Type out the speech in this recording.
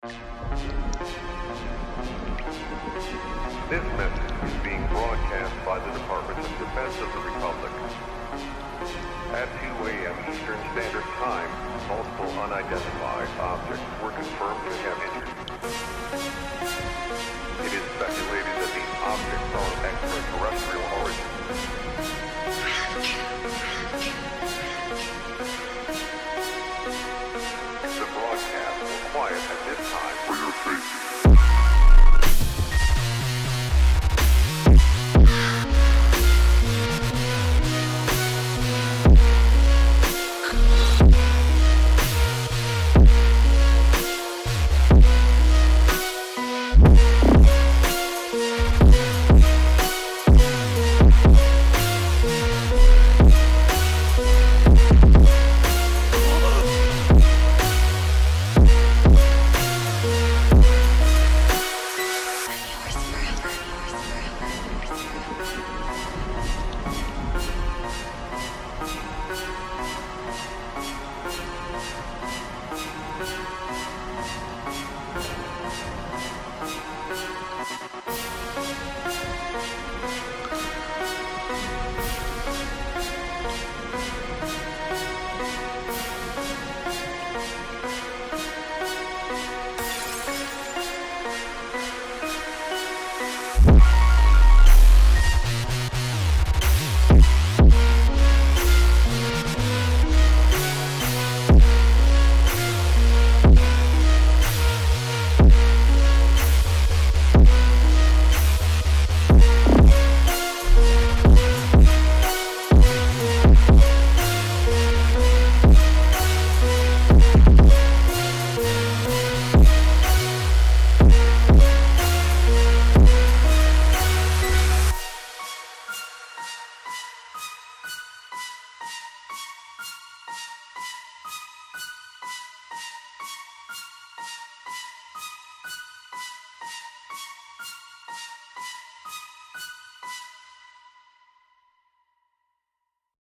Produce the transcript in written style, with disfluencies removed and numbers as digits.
This message is being broadcast by the Department of Defense of the Republic. At 2 a.m. Eastern Standard Time, multiple unidentified objects were confirmed to have entered. It is speculated that these objects are of extraterrestrial origin. The broadcast will quiet at this time for your safety.